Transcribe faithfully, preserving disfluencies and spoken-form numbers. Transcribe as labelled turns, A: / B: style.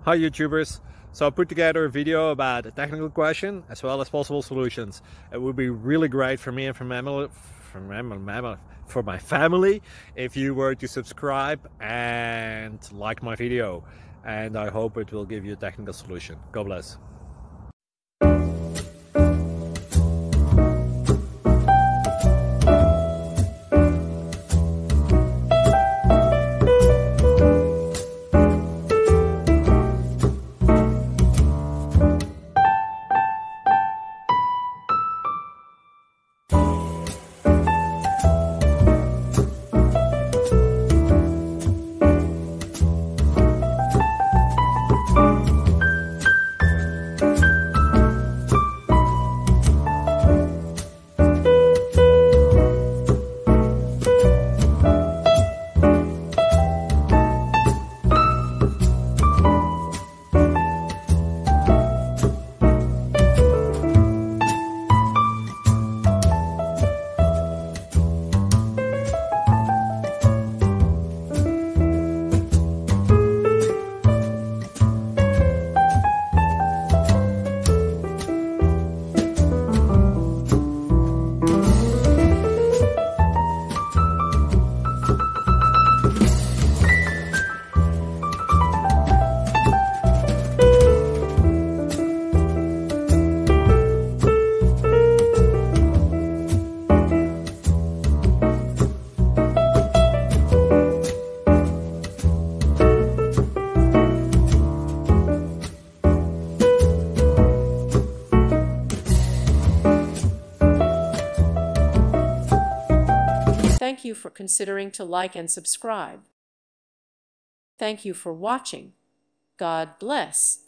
A: Hi YouTubers! So I put together a video about a technical question as well as possible solutions. It would be really great for me and for, mammal, for, mammal, for my family if you were to subscribe and like my video. And I hope it will give you a technical solution. God bless.
B: Thank you for considering to like and subscribe. Thank you for watching. God bless.